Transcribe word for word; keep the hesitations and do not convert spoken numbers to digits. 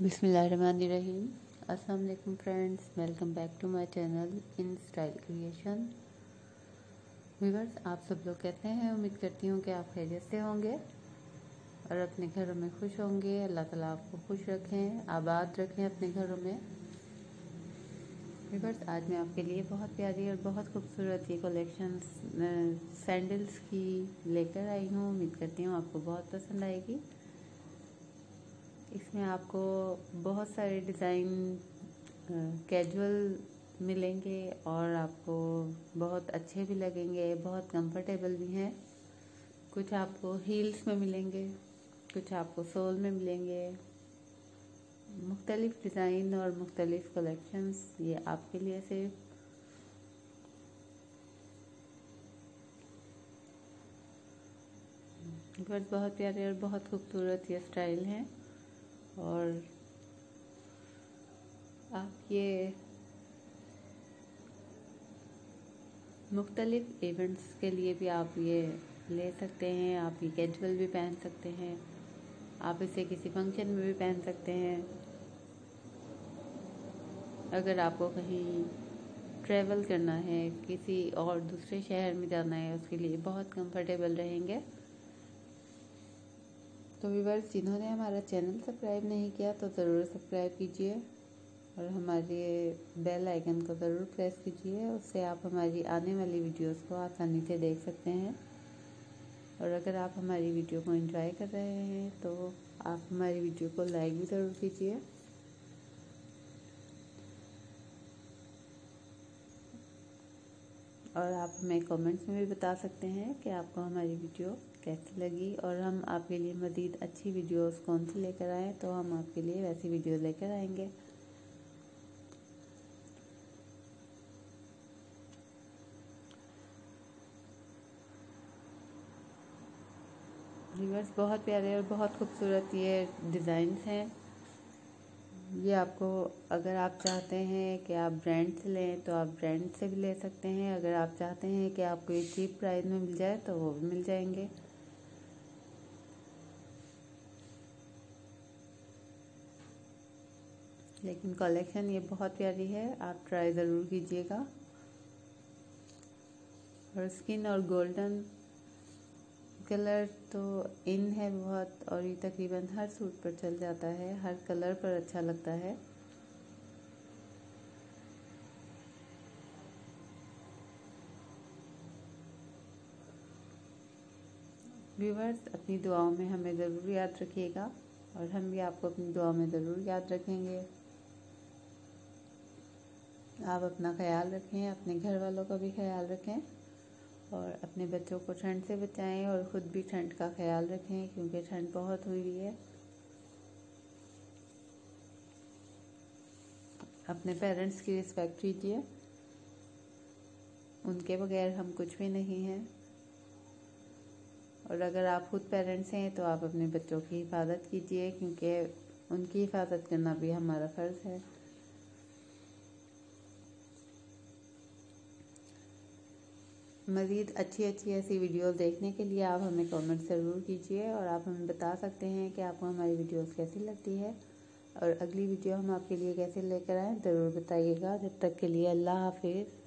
बिस्मिल्लाहिर्रहमानिर्रहीम। अस्सलाम वालेकुम friends, welcome back to my channel in style creation. Viewers, आप सब लोग कैसे हैं? उम्मीद करती हूँ कि आप खैरियत से होंगे और अपने घरों में खुश होंगे। अल्लाह ताला आपको खुश रखें, आबाद रखें अपने घरों में। व्यूअर्स, आज मैं आपके लिए बहुत प्यारी और बहुत खूबसूरत ये कलेक्शंस सैंडल्स की लेकर आई हूँ। उम्मीद करती हूँ आपको बहुत पसंद आएगी। इसमें आपको बहुत सारे डिज़ाइन कैजुअल मिलेंगे और आपको बहुत अच्छे भी लगेंगे, बहुत कंफर्टेबल भी हैं। कुछ आपको हील्स में मिलेंगे, कुछ आपको सोल में मिलेंगे। मुख्तलिफ डिज़ाइन और मुख्तलिफ कलेक्शंस ये आपके लिए सिर्फ बस बहुत प्यारे और बहुत खूबसूरत ये स्टाइल हैं। और आप ये मुख्तलिफ इवेंट्स के लिए भी आप ये ले सकते हैं। आप ये कैजुअल भी पहन सकते हैं, आप इसे किसी फंक्शन में भी पहन सकते हैं। अगर आपको कहीं ट्रैवल करना है, किसी और दूसरे शहर में जाना है, उसके लिए बहुत कंफर्टेबल रहेंगे। तो व्यूअर्स, जिन्होंने हमारा चैनल सब्सक्राइब नहीं किया तो ज़रूर सब्सक्राइब कीजिए और हमारे बेल आइकन को ज़रूर प्रेस कीजिए। उससे आप हमारी आने वाली वीडियोस को आसानी से देख सकते हैं। और अगर आप हमारी वीडियो को एंजॉय कर रहे हैं तो आप हमारी वीडियो को लाइक भी ज़रूर कीजिए। और आप हमें कमेंट्स में भी बता सकते हैं कि आपको हमारी वीडियो कैसी लगी और हम आपके लिए मज़ीद अच्छी वीडियोस कौन सी लेकर आएँ, तो हम आपके लिए वैसी वीडियो लेकर आएंगे। व्यूअर्स, बहुत प्यारे और बहुत खूबसूरत ये डिज़ाइंस हैं। ये आपको, अगर आप चाहते हैं कि आप ब्रांड से लें तो आप ब्रांड से भी ले सकते हैं। अगर आप चाहते हैं कि आपको ये चीप प्राइस में मिल जाए तो वो भी मिल जाएंगे। लेकिन कलेक्शन ये बहुत प्यारी है, आप ट्राई ज़रूर कीजिएगा। और स्किन और गोल्डन कलर तो इन है बहुत, और ये तकरीबन हर सूट पर चल जाता है, हर कलर पर अच्छा लगता है। व्यूअर्स, अपनी दुआओं में हमें ज़रूर याद रखिएगा और हम भी आपको अपनी दुआओं में ज़रूर याद रखेंगे। आप अपना ख्याल रखें, अपने घर वालों का भी ख्याल रखें और अपने बच्चों को ठंड से बचाएं और ख़ुद भी ठंड का ख्याल रखें, क्योंकि ठंड बहुत हुई हुई है। अपने पेरेंट्स की रिस्पेक्ट कीजिए, उनके बगैर हम कुछ भी नहीं हैं। और अगर आप खुद पेरेंट्स हैं तो आप अपने बच्चों की हिफाजत कीजिए, क्योंकि उनकी हिफाजत करना भी हमारा फ़र्ज़ है। मज़ीद अच्छी अच्छी ऐसी वीडियोस देखने के लिए आप हमें कमेंट ज़रूर कीजिए और आप हमें बता सकते हैं कि आपको हमारी वीडियोस कैसी लगती है और अगली वीडियो हम आपके लिए कैसे लेकर आएँ, ज़रूर बताइएगा। जब तक के लिए अल्लाह हाफिज़।